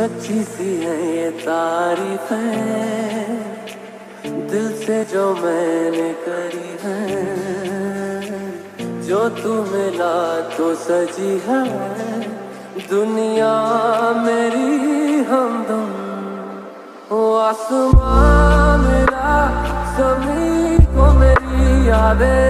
सच्ची सी है ये तारीफें, दिल से जो मैंने करी है। जो तू मिला तो सजी है दुनिया मेरी हमदम। वो आसमां मेरा, ज़मीं को मेरी यादें